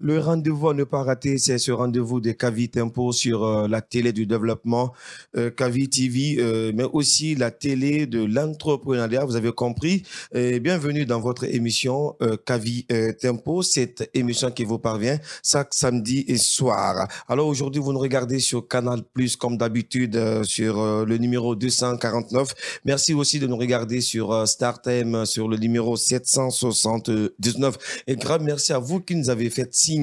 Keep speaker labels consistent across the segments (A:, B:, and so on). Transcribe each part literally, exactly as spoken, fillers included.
A: Le rendez-vous à ne pas rater, c'est ce rendez-vous de Kavi Tempo sur euh, la télé du développement, euh, Kavi T V, euh, mais aussi la télé de l'entrepreneuriat, vous avez compris. Et bienvenue dans votre émission euh, Kavi euh, Tempo, cette émission qui vous parvient chaque samedi et soir. Alors aujourd'hui, vous nous regardez sur Canal Plus comme d'habitude euh, sur euh, le numéro deux cent quarante-neuf. Merci aussi de nous regarder sur euh, StarTime sur le numéro sept cent soixante-dix-neuf. Et grand merci à vous qui nous avez fait signe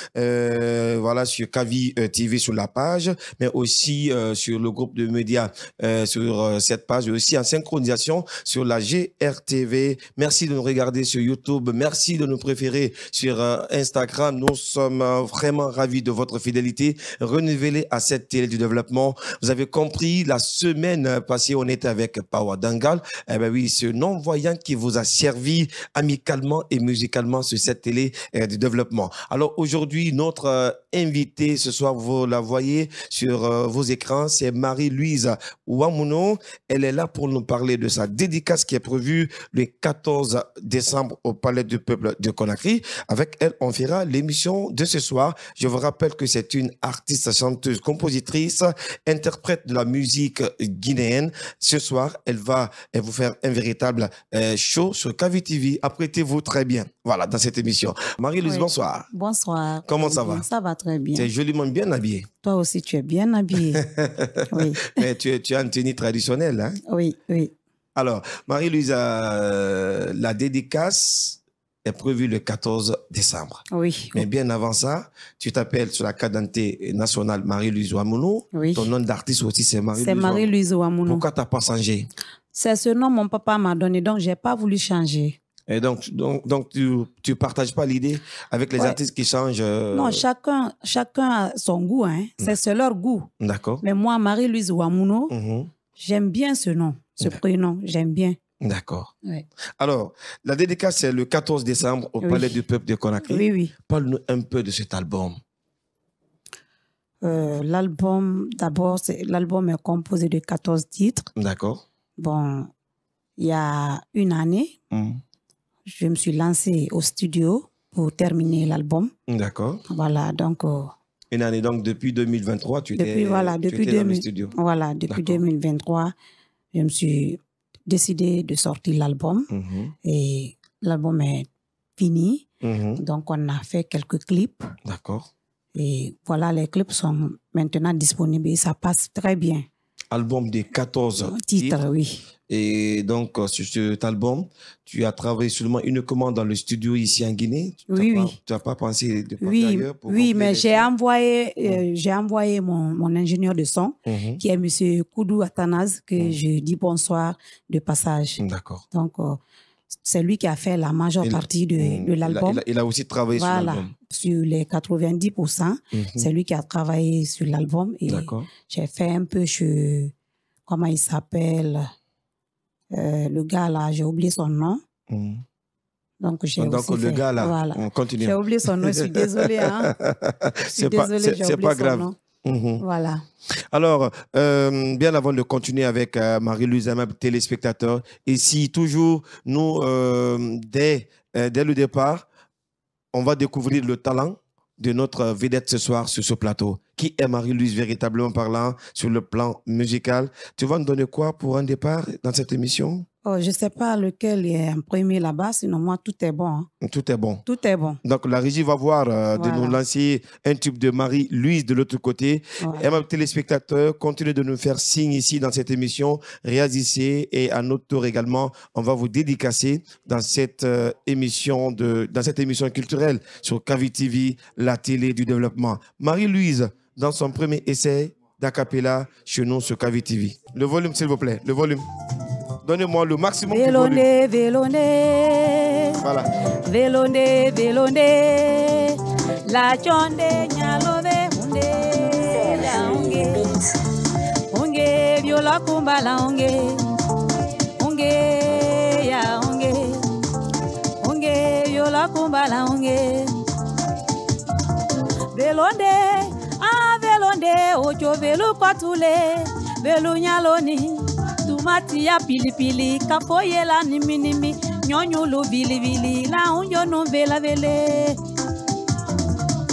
A: euh, voilà, sur Kavi euh, T V sur la page, mais aussi euh, sur le groupe de médias euh, sur euh, cette page, et aussi en synchronisation sur la G R T V. Merci de nous regarder sur YouTube. Merci de nous préférer sur euh, Instagram. Nous sommes euh, vraiment ravis de votre fidélité renouvelée à cette télé du développement. Vous avez compris, la semaine passée, on était avec Power Dangal. Eh ben oui, ce non-voyant qui vous a servi amicalement et musicalement sur cette télé euh, du développement. Alors aujourd'hui, notre euh, invitée ce soir, vous la voyez sur euh, vos écrans, c'est Marie-Louise Ouamouno. Elle est là pour nous parler de sa dédicace qui est prévue le quatorze décembre au Palais du Peuple de Conakry. Avec elle, on fera l'émission de ce soir. Je vous rappelle que c'est une artiste, chanteuse, compositrice, interprète de la musique guinéenne. Ce soir, elle va elle vous faire un véritable euh, show sur Kavi T V. Apprêtez-vous très bien. Voilà, dans cette émission. Marie-Louise, oui. Bonsoir.
B: Bonsoir.
A: Comment ça va?
B: Ça va très bien.
A: Tu es joliment bien habillée.
B: Toi aussi, tu es bien habillée. Oui.
A: Mais tu, tu as une tenue traditionnelle, hein?
B: Oui, oui.
A: Alors, Marie-Louise, euh, la dédicace est prévue le quatorze décembre.
B: Oui.
A: Mais bien avant ça, tu t'appelles sur la carte d'identité nationale Marie-Louise Ouamouno.
B: Oui.
A: Ton nom d'artiste aussi, c'est Marie-Louise
B: C'est Marie-Louise Ouamouno.
A: Pourquoi tu n'as pas changé?
B: C'est ce nom que mon papa m'a donné, donc je n'ai pas voulu changer.
A: Et donc, donc, donc tu ne partages pas l'idée avec les ouais. artistes qui changent euh...
B: Non, chacun, chacun a son goût. Hein. C'est leur goût.
A: D'accord.
B: Mais moi, Marie-Louise Ouamouno,
A: mm-hmm.
B: j'aime bien ce nom, ce prénom. J'aime bien.
A: D'accord.
B: Ouais.
A: Alors, la dédicace, c'est le quatorze décembre au oui. Palais du Peuple de Conakry.
B: Oui, oui.
A: Parle-nous un peu de cet album.
B: Euh, l'album, d'abord, l'album est composé de quatorze titres.
A: D'accord.
B: Bon, il y a une année,
A: mm.
B: je me suis lancée au studio pour terminer l'album.
A: D'accord.
B: Voilà, donc... Euh,
A: une année, donc depuis deux mille vingt-trois, tu étais,
B: voilà, depuis
A: tu étais
B: deux mille,
A: dans le studio.
B: Voilà, depuis deux mille vingt-trois, je me suis décidé de sortir l'album.
A: Mm-hmm.
B: Et l'album est fini.
A: Mm-hmm.
B: Donc, on a fait quelques clips.
A: D'accord.
B: Et voilà, les clips sont maintenant disponibles et ça passe très bien.
A: Album de quatorze
B: titres,
A: titres.
B: Oui.
A: Et donc, sur cet album, tu as travaillé seulement uniquement dans le studio ici en Guinée.
B: Oui,
A: tu
B: oui.
A: Pas, tu n'as pas pensé de partir
B: oui,
A: ailleurs pour
B: Oui, mais j'ai envoyé,
A: mmh.
B: euh, j'ai envoyé mon, mon ingénieur de son,
A: mmh.
B: qui est M. Koudou Athanase, que mmh. je dis bonsoir de passage.
A: D'accord.
B: Donc, euh, c'est lui qui a fait la majeure
A: il,
B: partie de,
A: mmh.
B: de l'album.
A: Il, il, il a aussi travaillé
B: voilà,
A: sur l'album.
B: Sur les quatre-vingt-dix pour cent, mmh. c'est lui qui a travaillé sur l'album. Et j'ai fait un peu chez... Comment il s'appelle euh, le gars là, j'ai oublié son nom.
A: Mmh.
B: Donc, j'ai
A: Donc
B: aussi
A: le
B: fait,
A: gars là,
B: voilà.
A: on continue.
B: J'ai oublié son nom, je suis désolée. Hein. Je suis désolée, j'ai oublié
A: pas
B: son
A: grave.
B: nom.
A: Mmh.
B: Voilà.
A: Alors, euh, bien avant de continuer avec euh, Marie-Louise, amables téléspectateurs, ici, toujours, nous, euh, dès, euh, dès le départ, on va découvrir le talent de notre vedette ce soir sur ce plateau. Qui est Marie-Louise véritablement parlant sur le plan musical? Tu vas nous donner quoi pour un départ dans cette émission?
B: Oh, je ne sais pas lequel est en premier là-bas, sinon moi, tout est bon. Hein.
A: Tout est bon.
B: Tout est bon.
A: Donc, la régie va voir euh, voilà. de nous lancer un tube de Marie-Louise de l'autre côté. Voilà. Et mes téléspectateurs, continuez de nous faire signe ici dans cette émission. Réagissez et à notre tour également, on va vous dédicacer dans cette, euh, émission, de, dans cette émission culturelle sur Kavi T V, la télé du développement. Marie-Louise, dans son premier essai d'acapella chez nous sur Kavi T V. Le volume, s'il vous plaît, le volume. Donnez-moi le maximum
B: Véloné,
A: de volume.
B: Véloné,
A: voilà.
B: Véloné, Véloné, la chonde nyalove hunde, la unge, unge, viola kumba la unge, unge, ya unge, unge, viola kumba la unge, Vélonde, ah Vélonde, ocho velu patule, velu nyaloni. Tumati ya pilipili kafoye la nimi nimi nyonyulu vili vili la unjo no vela vele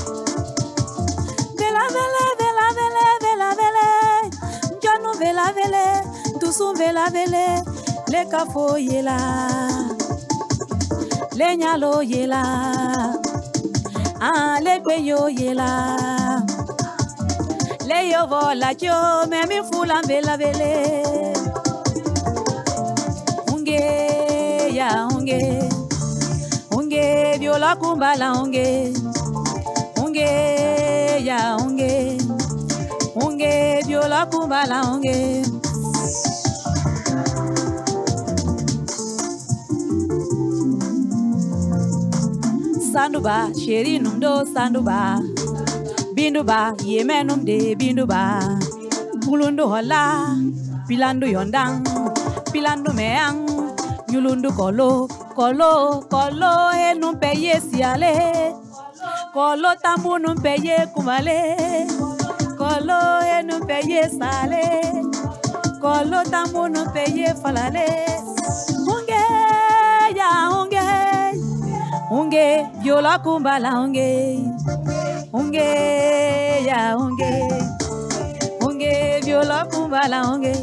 B: vela vele, tusu vela vele, le kafo yela, le nyalo yela, ah le beyo yela, le yo vola yo me mi fula vela vele, unge ya unge, unge viola kumbala unge, unge ya unge. Unge viola kumbala unge. Sanduba, sheri numdo sanduba. Binduba, yeme numde binduba. Mulundu hola, pilandu yondang, pilandu meang, nyulundu kolo, kolo, kolo, he numpeye siale. Kolo tambu numpeye kumale. Kolo e nous paye salé, kolo tambo nous paye falale. Unge ya unge, unge viola kumbala unge, unge ya unge, unge viola kumbala unge,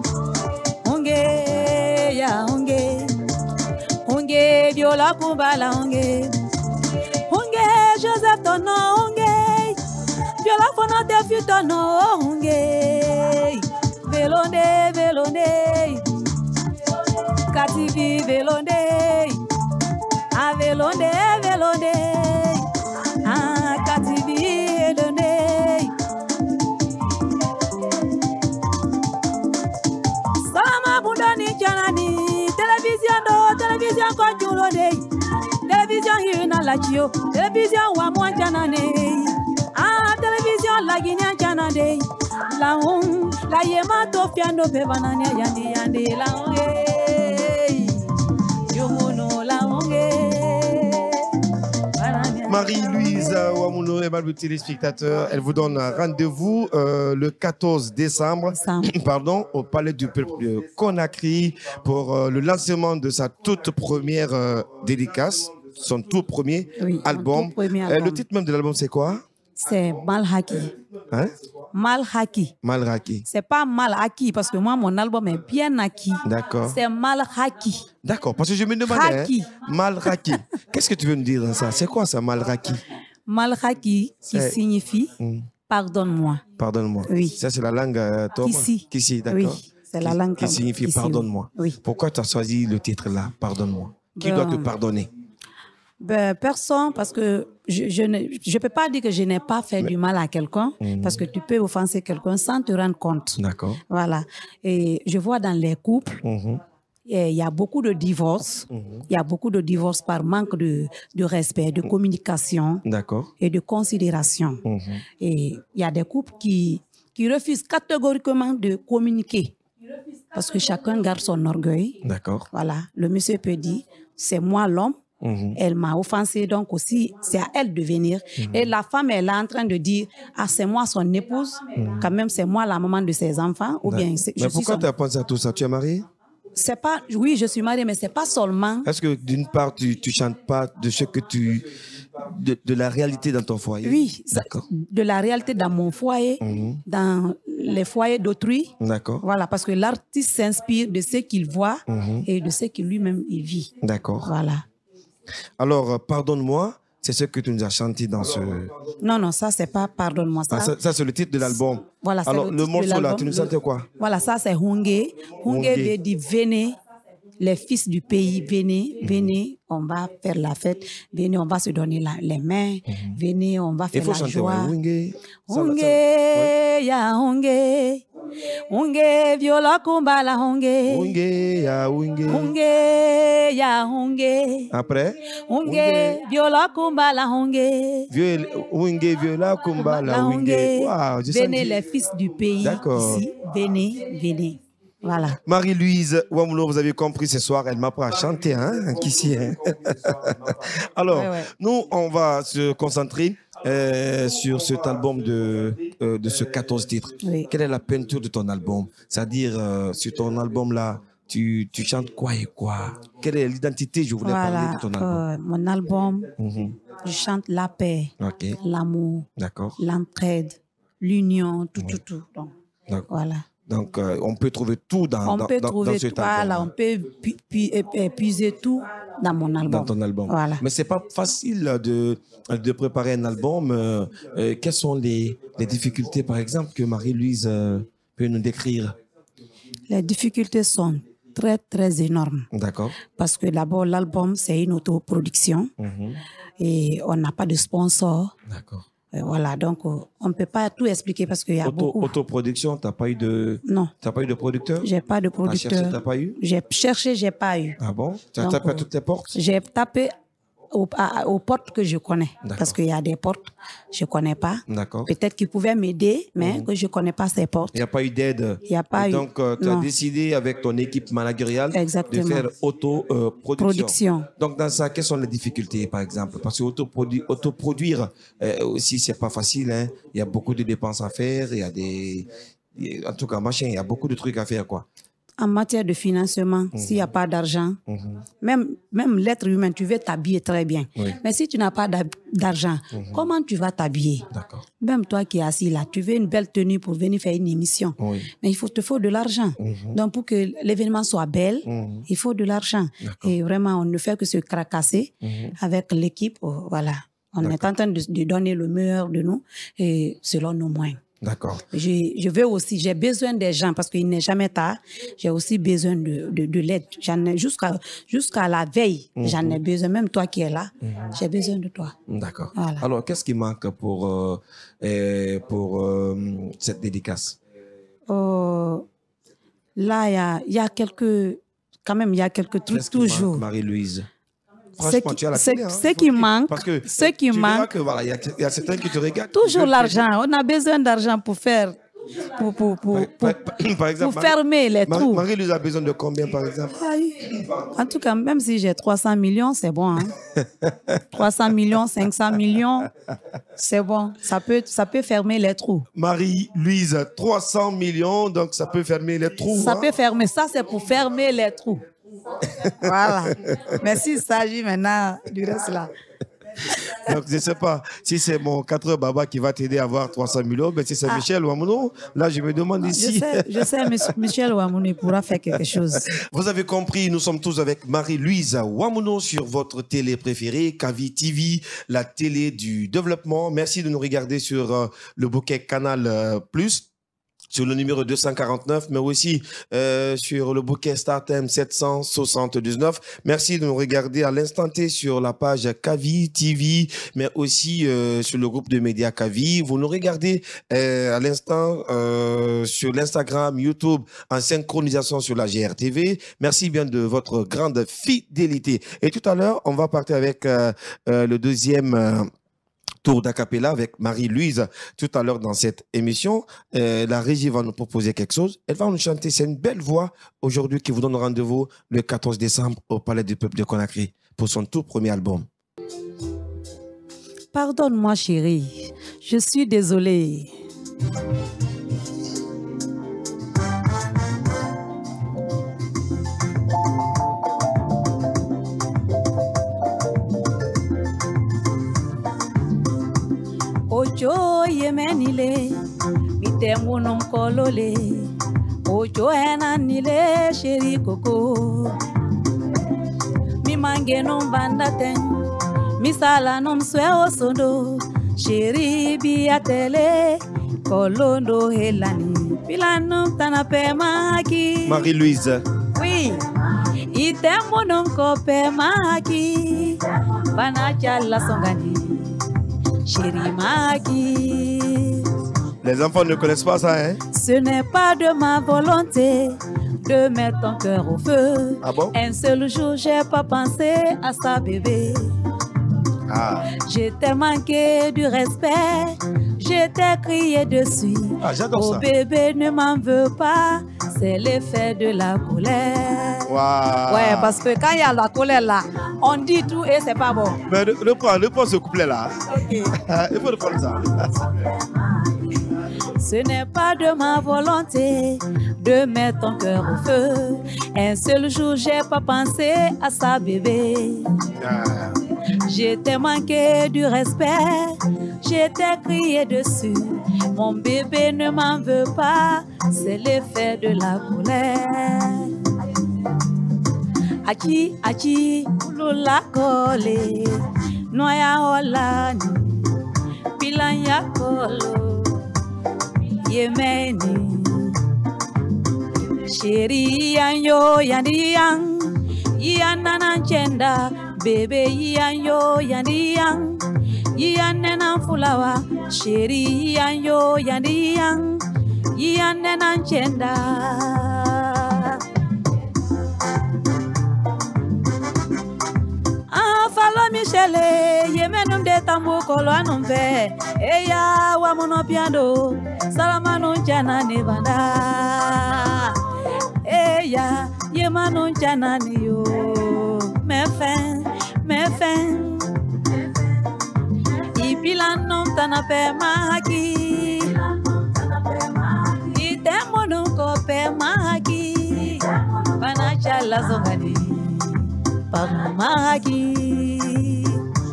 B: unge ya unge, unge viola kumbala unge, unge Joseph tono unge. Viola fono te fito no unge, velonde velonde, kativi velonde, a velonde velonde, a kativi velonde. Sama bundani janani, télévision do télévision konjulo de, télévision hina lachio, télévision wa mo janane. Télévision la Guinée Canada la on la yema to piano pe banane yandi yandi la on yomono la on
A: Marie-Louise Ouamounou et mes téléspectateurs, elle vous donne rendez-vous euh, le quatorze décembre pardon, au Palais du Peuple de Conakry pour euh, le lancement de sa toute première euh, dédicace, son tout premier
B: oui,
A: album.
B: Tout premier
A: album. Euh, le titre même de l'album c'est quoi?
B: C'est Malhaki.
A: Hein?
B: Malhaki.
A: Malhaki.
B: C'est pas Malhaki parce que moi, mon album est bien acquis.
A: D'accord.
B: C'est Malhaki.
A: D'accord, parce que je me demandais. Hein, Malhaki. Qu'est-ce que tu veux me dire dans ça? C'est quoi ça, Malhaki?
B: Malhaki, qui hey. signifie mm. pardonne-moi.
A: Pardonne-moi.
B: Oui.
A: Ça, c'est la langue euh,
B: Kissi.
A: Kissi, d'accord.
B: Oui, c'est la langue
A: qui signifie pardonne-moi.
B: Oui.
A: Pourquoi tu as choisi le titre là, pardonne-moi? Qui ben, doit te pardonner?
B: Ben, personne, parce que je je ne je peux pas dire que je n'ai pas fait Mais, du mal à quelqu'un, mmh. parce que tu peux offenser quelqu'un sans te rendre compte.
A: D'accord.
B: Voilà. Et je vois dans les couples, mmh. il y a beaucoup de divorces. Mmh. Il y a beaucoup de divorces par manque de, de respect, de communication et de considération. Mmh. Et il y a des couples qui, qui refusent catégoriquement de communiquer parce que chacun garde son orgueil.
A: D'accord.
B: Voilà. Le monsieur peut dire, c'est moi l'homme. Mmh. Elle m'a offensé, donc aussi, c'est à elle de venir. Mmh. Et la femme, elle est en train de dire, ah, c'est moi son épouse, mmh. quand même, c'est moi la maman de ses enfants. Ou bien,
A: mais je pourquoi son... tu as pensé à tout ça? Tu es mariée?
B: C'est pas, oui, je suis mariée, mais c'est pas seulement.
A: Est-ce que d'une part, tu ne chantes pas de ce que tu. De, de la réalité dans ton foyer?
B: Oui, d'accord. De la réalité dans mon foyer, mmh. dans les foyers d'autrui.
A: D'accord.
B: Voilà, parce que l'artiste s'inspire de ce qu'il voit mmh. et de ce qu'il lui-même il vit.
A: D'accord.
B: Voilà.
A: Alors, pardonne-moi, c'est ce que tu nous as chanté dans ce...
B: Non, non, ça, c'est pas pardonne-moi. Ça,
A: ah, ça, ça c'est le titre de l'album.
B: Voilà,
A: alors, le, le morceau là, tu nous chantais quoi?
B: Voilà, ça, c'est Hungé. Hungé veut dire venez, les fils du pays, venez, mmh. venez, on va faire la fête, venez, on va se donner la, les mains, mmh. venez, on va faire la joie. Il faut chanter,
A: Hungé.
B: Hungé, ya Hungé. Unge viola kumbala unge.
A: Unge ya unge.
B: Unge ya unge.
A: Après.
B: Unge viola kumbala unge.
A: Viol, unge viola kumbala unge.
B: Wow, venez les fils du pays ici. Venez, venez. Voilà.
A: Marie-Louise Ouamounou, vous avez compris ce soir, elle m'apprend à chanter, hein, Kissi. Hein? Alors, ouais, ouais. nous, on va se concentrer euh, sur cet album de, euh, de ce quatorze titres. Oui. Quelle est la peinture de ton album? C'est-à-dire, euh, sur ton album-là, tu, tu chantes quoi et quoi? Quelle est l'identité, je voulais
B: voilà,
A: parler de ton album?
B: Euh, mon album, mm-hmm. je chante la paix,
A: okay.
B: l'amour, l'entraide, l'union, tout, oui. tout, tout. Donc, voilà.
A: Donc, euh, on peut trouver tout dans,
B: on
A: dans,
B: peut
A: dans,
B: trouver
A: dans cet
B: tout,
A: album.
B: voilà, on peut pu, pu, puiser tout dans mon album.
A: Dans ton album.
B: Voilà.
A: Mais c'est pas facile de, de préparer un album. Euh, euh, quelles sont les, les difficultés, par exemple, que Marie-Louise euh, peut nous décrire?
B: Les difficultés sont très, très énormes.
A: D'accord.
B: Parce que d'abord, l'album, c'est une autoproduction. Mm-hmm. Et on n'a pas de sponsor.
A: D'accord.
B: Voilà, donc on ne peut pas tout expliquer parce qu'il y a
A: Auto,
B: beaucoup.
A: Autoproduction, tu n'as pas eu de...
B: Non.
A: Tu n'as pas eu de producteur?
B: J'ai pas de producteur.
A: Tu as cherché, tu n'as pas eu?
B: J'ai cherché, j'ai pas eu.
A: Ah bon? Tu as tapé à toutes les portes?
B: J'ai tapé aux, à, aux portes que je connais. Parce qu'il y a des portes que je ne connais pas.
A: D'accord.
B: Peut-être qu'ils pouvaient m'aider, mais mmh. que je ne connais pas ces portes.
A: Il n'y a pas eu d'aide?
B: Il n'y a pas
A: Et
B: eu.
A: Donc, euh, tu as décidé avec ton équipe managériale
B: Exactement.
A: de faire autoproduction. Euh,
B: Production.
A: Donc, dans ça, quelles sont les difficultés, par exemple? Parce que autoproduire, autoproduire euh, aussi, ce n'est pas facile. Hein? Il y a beaucoup de dépenses à faire. Il y a des... En tout cas, machin, il y a beaucoup de trucs à faire, quoi.
B: En matière de financement, mmh. s'il n'y a pas d'argent, mmh. même, même l'être humain, tu veux t'habiller très bien. Oui. Mais si tu n'as pas d'argent, mmh. comment tu vas t'habiller? Même toi qui es assis là, tu veux une belle tenue pour venir faire une émission. Oui. Mais il faut, te faut de l'argent. Mmh. Donc, pour que l'événement soit belle, mmh. il faut de l'argent. Et vraiment, on ne fait que se cracasser mmh. avec l'équipe. Oh, voilà. On est en train de, de donner le meilleur de nous et selon nos moyens.
A: D'accord.
B: Je, je veux aussi, j'ai besoin des gens parce qu'il n'est jamais tard. J'ai aussi besoin de, de, de l'aide. J'en ai jusqu'à jusqu'à la veille. Mm-hmm. J'en ai besoin. Même toi qui es là, mm-hmm. j'ai besoin de toi.
A: D'accord. Voilà. Alors, qu'est-ce qui manque pour, euh, pour euh, cette dédicace?
B: Euh, là, il y a, y a quelques, quand même, il y a quelques trucs toujours.
A: Marie-Louise.
B: Ce qui, hein, ce qui manque,
A: parce que
B: ce qui manque,
A: il voilà, y, y a certains qui te regardent.
B: Toujours l'argent. On a besoin d'argent pour faire, pour, pour, pour,
A: par, par, par exemple,
B: pour fermer les
A: Marie,
B: trous.
A: Marie-Louise a besoin de combien, par exemple?
B: En tout cas, même si j'ai trois cents millions, c'est bon. Hein? trois cents millions, cinq cents millions, c'est bon. Ça peut, ça peut fermer les trous.
A: Marie-Louise, trois cents millions, donc ça peut fermer les trous.
B: Ça
A: hein?
B: peut fermer. Ça, c'est pour fermer les trous. Voilà. Mais s'il s'agit maintenant du reste là.
A: Donc, je ne sais pas si c'est mon quatre heures Baba qui va t'aider à avoir trois cents millions, mais si c'est ah. Michel Ouamounou, là, je me demande ici.
B: Je sais, je sais Michel Ouamounou pourra faire quelque chose.
A: Vous avez compris, nous sommes tous avec Marie-Louise Ouamounou sur votre télé préférée, Kavi T V, la télé du développement. Merci de nous regarder sur euh, le bouquet Canal euh, Plus. Sur le numéro deux cent quarante-neuf, mais aussi euh, sur le bouquet StarTime sept cent soixante-dix-neuf. Merci de nous regarder à l'instant T sur la page Kavi T V, mais aussi euh, sur le groupe de médias Kavi. Vous nous regardez euh, à l'instant euh, sur l'Instagram, YouTube, en synchronisation sur la G R T V. Merci bien de votre grande fidélité. Et tout à l'heure, on va partir avec euh, euh, le deuxième... Euh, tour d'acapella avec Marie-Louise tout à l'heure dans cette émission. Euh, la régie va nous proposer quelque chose. Elle va nous chanter. C'est une belle voix aujourd'hui qui vous donne rendez-vous le quatorze décembre au Palais du Peuple de Conakry pour son tout premier album.
B: Pardonne-moi chérie, je suis désolée. Ojo yemenile, mitemunum kolole. Ojo enanile, chéri coco. Mi mangenum bandaten, mi salanum sweo sondo. Chéri biatele, kolondo helani. Pilanum tanape maki.
A: Marie-Louise.
B: Oui. Itemunum kope maki. Banachala songani. Chérie Maggie.
A: Les enfants ne connaissent pas ça, hein?
B: Ce n'est pas de ma volonté de mettre ton cœur au feu.
A: Ah bon?
B: Un seul jour, j'ai pas pensé à ça, bébé.
A: Ah.
B: Je t'ai manqué du respect, je t'ai crié dessus.
A: Ah, j'adore
B: ça. Oh bébé, ne m'en veux pas, c'est l'effet de la colère.
A: Wow.
B: Ouais, parce que quand il y a la colère là, on dit tout et c'est pas bon.
A: Mais reprends, reprends ce couplet là.
B: Ok.
A: Il faut reprendre ça.
B: Ce n'est pas de ma volonté de mettre ton cœur au feu. Un seul jour, j'ai pas pensé à ça, bébé.
A: Ah.
B: Je t'ai manqué du respect, je t'ai crié dessus. Mon bébé ne m'en veut pas, c'est l'effet de la colère. Achi, achi, lula kole, noya holani, pilanya kolo, yemeni. Chérie, yanyo, yandiang, yanana chenda, bébé, yanyo, yandiang, yanana fulawa. Chérie, yanyo, yandiang, yanana chenda. Ah, follow Michele, yemenum de tambo kolo anumfe, eya wa monopiando, salamano jana nevanda. Eya, ye manon chanani yo, me fin, me fin. Ipilanom tanape mahaki, itemono kope mahaki, panachala zongani, pamu mahaki,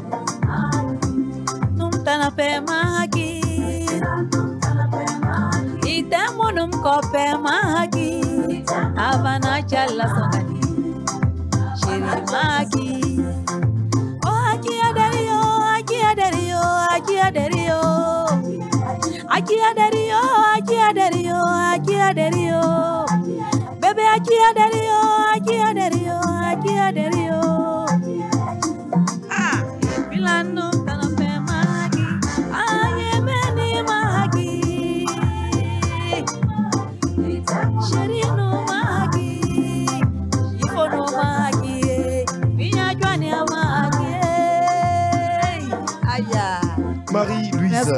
B: num tanape mahaki, itemono kope mahaki. Havana chala sonani, Shiri Maki. Oh, Aki Aderio, Aki Aderio, Aki Aderio, Aki Aderio, Aki Aderio, Aki Aderio, Bebe Aki Aderio, Aki Aderio, Aki Aderio. Ah, Milano Tanape Maki, Aye Meni Maki, Shiri no.
A: Marie-Louise,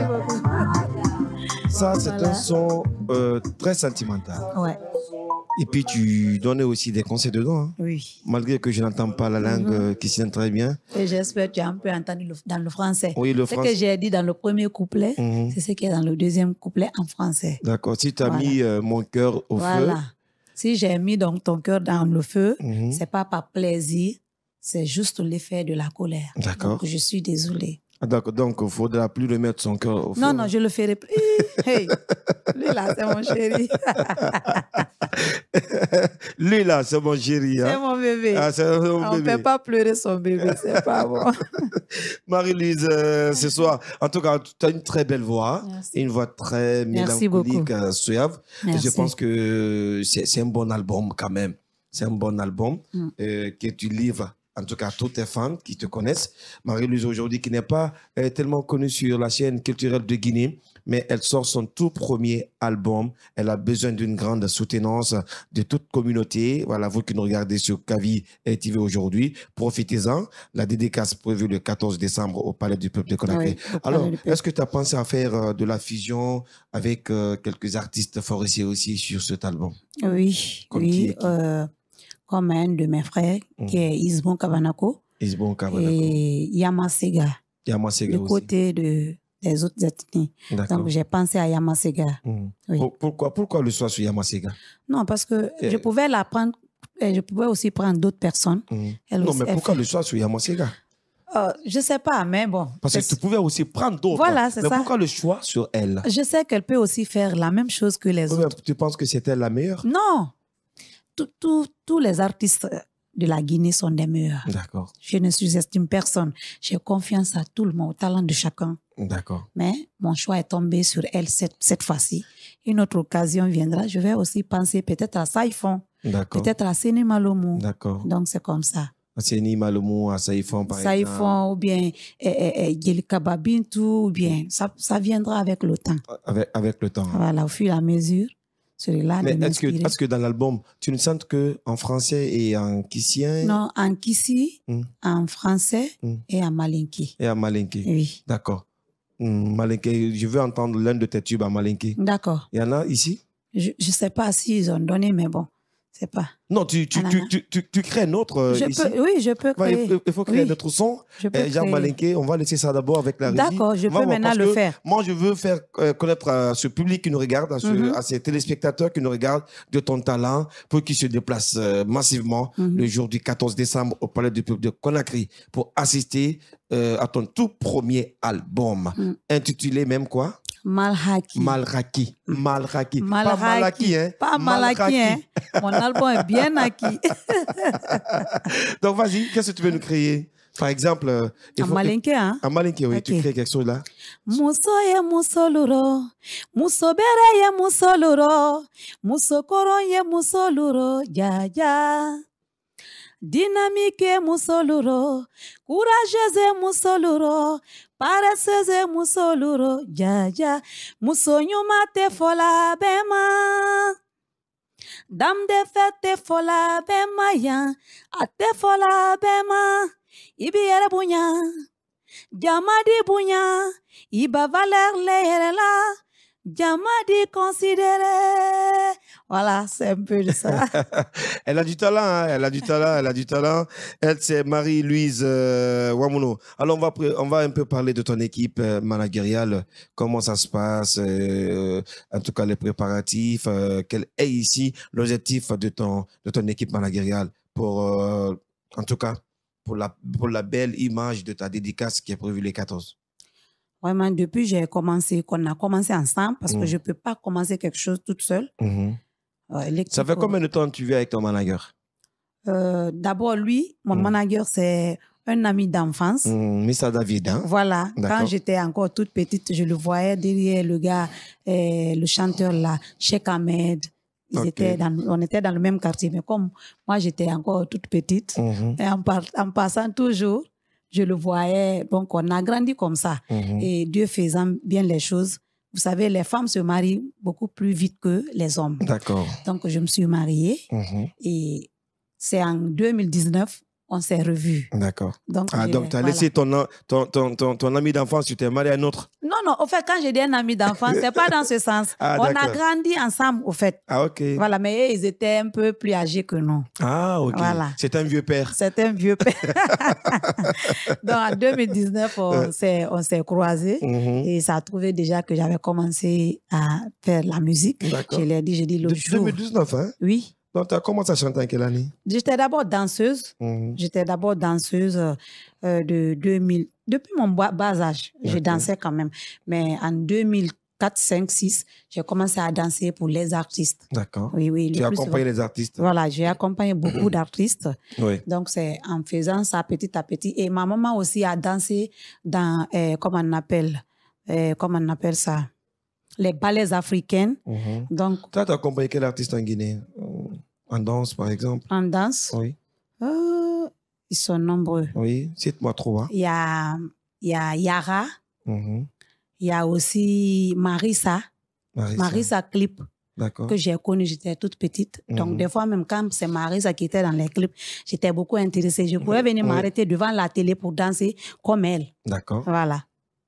A: ça c'est voilà. un son euh, très sentimental.
B: Ouais.
A: Et puis tu donnais aussi des conseils dedans. Hein?
B: Oui.
A: Malgré que je n'entends pas la langue mm-hmm. euh, qui sonne très bien.
B: Et j'espère que tu as un peu entendu le, dans le français.
A: Oui, le français.
B: Ce que j'ai dit dans le premier couplet, mm-hmm. c'est ce qui est dans le deuxième couplet en français.
A: D'accord. Si tu as voilà. mis euh, mon cœur au
B: voilà.
A: feu.
B: Voilà. Si j'ai mis donc ton cœur dans le feu, mm-hmm. c'est pas par plaisir, c'est juste l'effet de la colère.
A: D'accord.
B: Donc je suis désolée.
A: Ah, d'accord, donc il ne faudra plus le mettre son cœur au feu.
B: Non, non, je le ferai plus. Hey, lui là, c'est mon chéri.
A: Lui là, c'est mon chéri. Hein?
B: C'est mon bébé.
A: Ah, c'est mon
B: On ne peut pas pleurer son bébé, c'est pas bon.
A: Marie-Louise, euh, ce soir, en tout cas, tu as une très belle voix. Merci. Une voix très mélancolique, euh, suave. Et je pense que c'est un bon album quand même. C'est un bon album mm. euh, que tu livres. En tout cas, tous tes fans qui te connaissent. Marie-Louise, aujourd'hui, qui n'est pas euh, tellement connue sur la chaîne culturelle de Guinée, mais elle sort son tout premier album. Elle a besoin d'une grande soutenance de toute communauté. Voilà, vous qui nous regardez sur Kavi T V aujourd'hui, profitez-en. La dédicace prévue le quatorze décembre au Palais du Peuple de Conakry. Oui, alors, est-ce que tu as pensé à faire euh, de la fusion avec euh, quelques artistes forts ici aussi sur cet album?
B: Oui, comme oui. Qui est qui? Euh... Comme un de mes frères, mmh. qui est Isbon Kabanako.
A: Isbon Kabanako.
B: Et Yamasega.
A: Yamasega
B: du
A: aussi.
B: côté de, des autres ethnies. Donc, j'ai pensé à Yamasega. Mmh. Oui.
A: Pourquoi, pourquoi le choix sur Yamasega?
B: Non, parce que et... je pouvais la prendre, et je pouvais aussi prendre d'autres personnes.
A: Mmh. Non, aussi, mais pourquoi fait... le choix sur Yamasega?
B: Euh, je ne sais pas, mais bon.
A: Parce que tu pouvais aussi prendre d'autres.
B: Voilà, c'est ça.
A: Mais pourquoi le choix sur elle?
B: Je sais qu'elle peut aussi faire la même chose que les oui, autres.
A: Tu penses que c'était la meilleure?
B: Non. Tous tout, tout les artistes de la Guinée sont des meilleurs.
A: D'accord.
B: Je ne sous-estime personne. J'ai confiance à tout le monde, au talent de chacun.
A: D'accord.
B: Mais mon choix est tombé sur elle cette, cette fois-ci. Une autre occasion viendra. Je vais aussi penser peut-être à Saïfon.
A: D'accord.
B: Peut-être à Séné Malomou.
A: D'accord.
B: Donc c'est comme ça.
A: À Séné Malomou, à Saïfon par
B: exemple. Saïfon ou bien Djelika Babintou ou bien ça, ça viendra avec le temps.
A: Avec, avec le temps.
B: Voilà, au fur et à mesure.
A: Mais est-ce que, est que dans l'album, tu ne sens qu'en français et en kissien?
B: Non, en kissi, mm. en français mm. et en malinké.
A: Et en malinké.
B: Oui.
A: D'accord. Mm, malinké, je veux entendre l'un de tes tubes en malinké.
B: D'accord.
A: Il y en a ici?
B: Je ne sais pas s'ils ont donné, mais bon, C'est pas.
A: Non, tu, tu, tu, tu, tu, tu crées un autre euh,
B: je
A: ici.
B: Peux, oui, je peux créer.
A: Ouais, il faut créer
B: oui.
A: notre son.
B: Je peux
A: eh, Jean Malinké, on va laisser ça d'abord avec la régie.
B: D'accord, je peux maintenant le faire.
A: Moi, je veux faire euh, connaître à ce public qui nous regarde, à, ce, mm-hmm. à ces téléspectateurs qui nous regardent, de ton talent pour qu'ils se déplacent euh, massivement mm-hmm. le jour du quatorze décembre au Palais du Peuple de Conakry pour assister euh, à ton tout premier album, mm. intitulé même quoi?
B: Malhaki.
A: Malhaki. Malhaki.
B: Malhaki.
A: Pas Malaki, hein?
B: Pas Malhaki, hein? Mon album est bien acquis.
A: Donc, vas-y, qu'est-ce que tu veux nous créer? Par exemple... Euh,
B: en Malinké, hein?
A: En Malinké, oui. Okay. Tu crées quelque chose là?
B: Muso ye muso luro. Muso bere ye muso luro. Muso koro ye muso luro. Ja, ja. Dynamique musoluro, courageuse musoluro, paresseuse musoluro, ja ja, musonyuma te fola bema, dam de fete fola bema ya, ate fola bema, ibi yere bunya, jamadi bunya, iba valer le yere la, jamadi considéré. Voilà, c'est un peu de ça.
A: Elle a du talent, hein? Elle a du talent, elle a du talent. Elle, c'est Marie-Louise euh, Wamuno. Alors, on va, on va un peu parler de ton équipe euh, managériale. Comment ça se passe, euh, en tout cas les préparatifs. Euh, quel est ici l'objectif de ton, de ton équipe managériale pour, euh, en tout cas, pour la, pour la belle image de ta dédicace qui est prévue les quatorze?
B: Vraiment, depuis j'ai commencé, qu'on a commencé ensemble, parce mmh. que je ne peux pas commencer quelque chose toute seule.
A: Mmh. Euh, ça fait combien de temps que tu vis avec ton manager?
B: euh, D'abord, lui, mon mmh. manager, c'est un ami d'enfance.
A: Mmh, Missa David, hein?
B: Voilà. Quand j'étais encore toute petite, je le voyais derrière le gars, euh, le chanteur là, Cheikh Ahmed. Ils okay. étaient dans, on était dans le même quartier, mais comme moi, j'étais encore toute petite, mmh. et en, par, en passant toujours, je le voyais. Donc, on a grandi comme ça. Mmh. Et Dieu faisant bien les choses. Vous savez, les femmes se marient beaucoup plus vite que les hommes.
A: D'accord.
B: Donc, je me suis mariée. Mmh. Et c'est en deux mille dix-neuf, on s'est revus.
A: D'accord. Donc, ah, donc tu as voilà. laissé ton, ton, ton, ton, ton ami d'enfance, tu t'es marié à un autre?
B: Non, non. Au fait, quand j'ai dit un ami d'enfance, c'est pas dans ce sens. Ah, on a grandi ensemble, au fait.
A: Ah, ok.
B: Voilà, mais eux, ils étaient un peu plus âgés que nous.
A: Ah, ok. Voilà. C'est un vieux père.
B: C'est un vieux père. Donc, en deux mille dix-neuf, on s'est on s'est croisés. Mm-hmm. Et ça a trouvé déjà que j'avais commencé à faire la musique. D'accord. Je l'ai dit, j'ai dit l'autre jour.
A: deux mille dix-neuf, hein?
B: Oui.
A: Donc, tu as commencé à chanter en quelle année?
B: J'étais d'abord danseuse. Mmh. J'étais d'abord danseuse euh, de deux mille. Depuis mon bas âge, okay. je dansais quand même. Mais en deux mille quatre, cinq, six, j'ai commencé à danser pour les artistes.
A: D'accord.
B: Oui, oui.
A: Tu as accompagné les artistes?
B: Voilà, j'ai accompagné beaucoup d'artistes. Oui. Donc, c'est en faisant ça petit à petit. Et ma maman aussi a dansé dans, euh, comment on appelle, euh, comment on appelle ça? Les ballets africaines. Mm-hmm. Donc,
A: tu as accompagné quel artiste en Guinée? En danse, par exemple?
B: En danse?
A: Oui.
B: Euh, ils sont nombreux.
A: Oui, cite-moi trois.
B: Il y a, il y a Yara. Mm-hmm. Il y a aussi Marissa. Marissa, Marissa Clip.
A: D'accord.
B: Que j'ai connue, j'étais toute petite. Mm-hmm. Donc, des fois, même quand c'est Marissa qui était dans les clips, j'étais beaucoup intéressée. Je pouvais venir oui. m'arrêter devant la télé pour danser comme elle.
A: D'accord.
B: Voilà.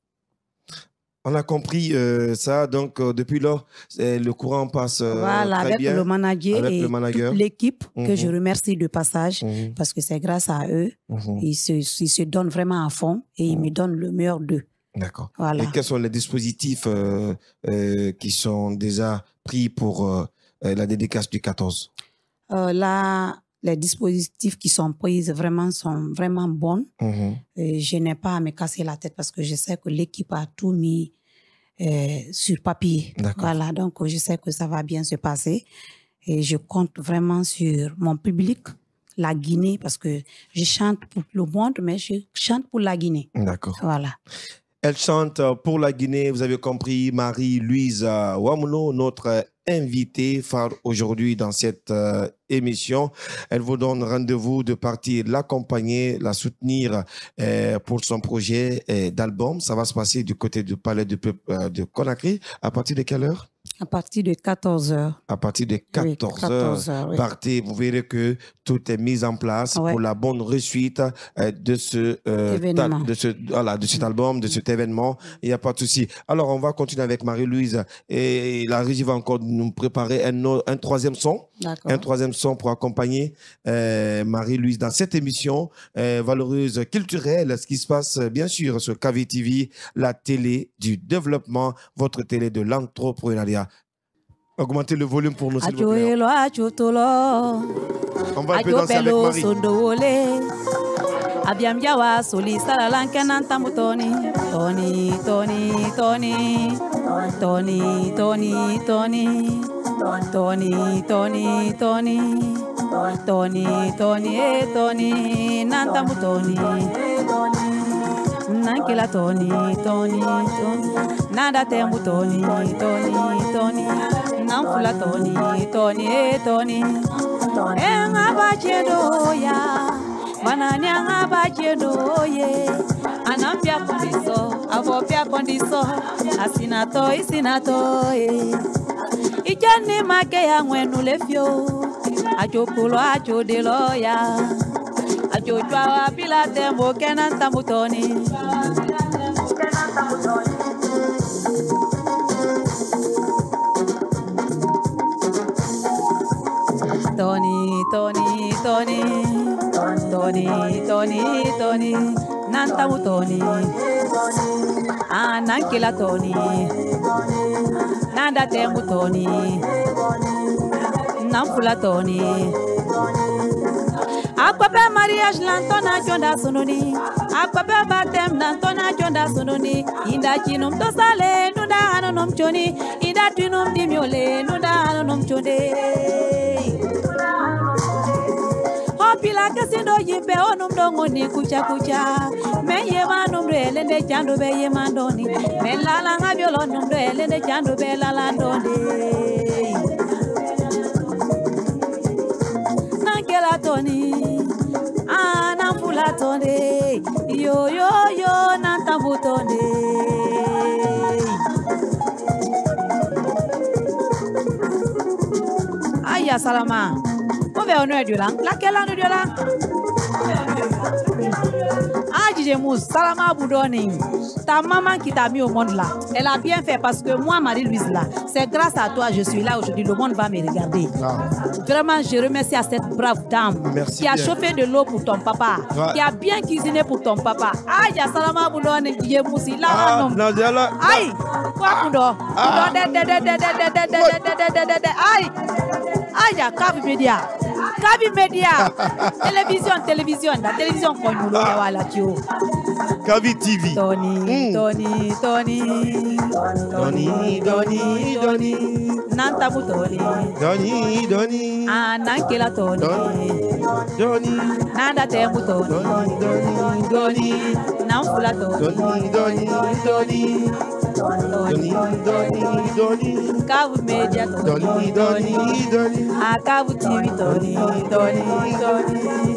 A: On a compris euh, ça, donc euh, depuis lors, le courant passe euh,
B: voilà,
A: très
B: avec
A: bien.
B: Le manager
A: avec
B: et
A: le manager
B: toute l'équipe mm-hmm. que je remercie de passage
A: mm-hmm.
B: parce que c'est grâce à eux. Mm-hmm. Ils, se, ils se donnent vraiment à fond et mm-hmm. ils me donnent le meilleur d'eux.
A: D'accord.
B: Voilà.
A: Et quels sont les dispositifs euh, euh, qui sont déjà pris pour euh, la dédicace du quatorze? euh,
B: Là, les dispositifs qui sont pris vraiment sont vraiment bons. Mm-hmm. Et je n'ai pas à me casser la tête parce que je sais que l'équipe a tout mis Euh, sur papier. Voilà, donc je sais que ça va bien se passer et je compte vraiment sur mon public, la Guinée, parce que je chante pour le monde, mais je chante pour la Guinée.
A: D'accord.
B: Voilà.
A: Elle chante pour la Guinée, vous avez compris, Marie-Louise Wamuno, notre invitée phare aujourd'hui dans cette euh, émission. Elle vous donne rendez-vous de partir l'accompagner, la soutenir euh, pour son projet euh, d'album. Ça va se passer du côté du Palais du Peuple euh, de Conakry. À partir de quelle heure?
B: À partir de quatorze heures.
A: À partir de quatorze heures, oui. Partez, vous verrez que tout est mis en place ouais. pour la bonne réussite euh, de, ce, euh, de, ce, voilà, de cet album, de cet événement. Il n'y a pas de souci. Alors, on va continuer avec Marie-Louise et la régie va encore nous préparer un, un troisième son. Un troisième son pour accompagner euh, Marie-Louise dans cette émission euh, valeureuse culturelle, ce qui se passe bien sûr sur K V T V, la télé du développement, votre télé de l'entrepreneuriat. Augmentez le volume pour nous, s'il vous plaît. On va un peu danser avec Marie.
B: Abiamjawa soli saralankena tamutoni Tony Tony Tony Tony Tony Tony Tony Tony Tony Tony Tony e Tony nantamutoni Nankela Tony Tony Tony nada tembu Tony Tony Tony Namfula Tony Tony e Tony Enga bachedo ya Mananyanga bachedo ye Anampia kondiso Avopia kondiso Asinato isinato ye Ijani make ya mwenu lefyo Ajo kulo ajo de loya Ajo chwa pila tembo kenan tamutoni Tony, Tony, Tony, Tony, Tony, Tony, Nantamu Tony, ah, Nankila Tony, Nanda Temu Tony, Nampula Tony, Akwape mariage lantona jonda sononi, Akwape batem lantona jonda sononi, Inda chinum tosale, Nunda anonom choni, Inda tunum dimiole, Nunda anonom chode. Pila kasindo yipe onum dongo ni kucha kucha me yema numre lende chando be yema ndoni me lala ngabiolo numre lende chando be lala ndoni Nankela Tony ah nampula Tony yo yo yo nantambu Tony Aya salama on est de là. Laquelle année de là? Ah, Djemous, Salama Boudoni. Ta maman qui t'a mis au monde là, elle a bien fait parce que moi, Marie-Louise là, c'est grâce à toi je suis là aujourd'hui. Le monde va me regarder. Ah. Vraiment, je remercie à cette brave dame Merci qui a bien. chauffé de l'eau pour ton papa, ouais. qui a bien cuisiné pour ton papa. Aïe, Salama Boudoni, Djemous, là, ah, non. non Aïe, quoi, Boudo? Aïe, aïe, Kabi Média. Kabi Média. Télévision, télévision, la télévision qu'on nous l'a là, tu vois.
A: Kabi T V.
B: Tony, mm. Tony, Tony, Tony, Tony, Tony, Nantamu Tony,
A: Tony, Tony,
B: ah, Nankela Tony,
A: Tony,
B: Nanda Temu Tony, Tony, Tony, Namfula Tony, Tony, Tony, Tony, Tony, Tony, Kabu Media Tony, Tony, Tony, ah, Kabu T V Tony, Tony, Tony,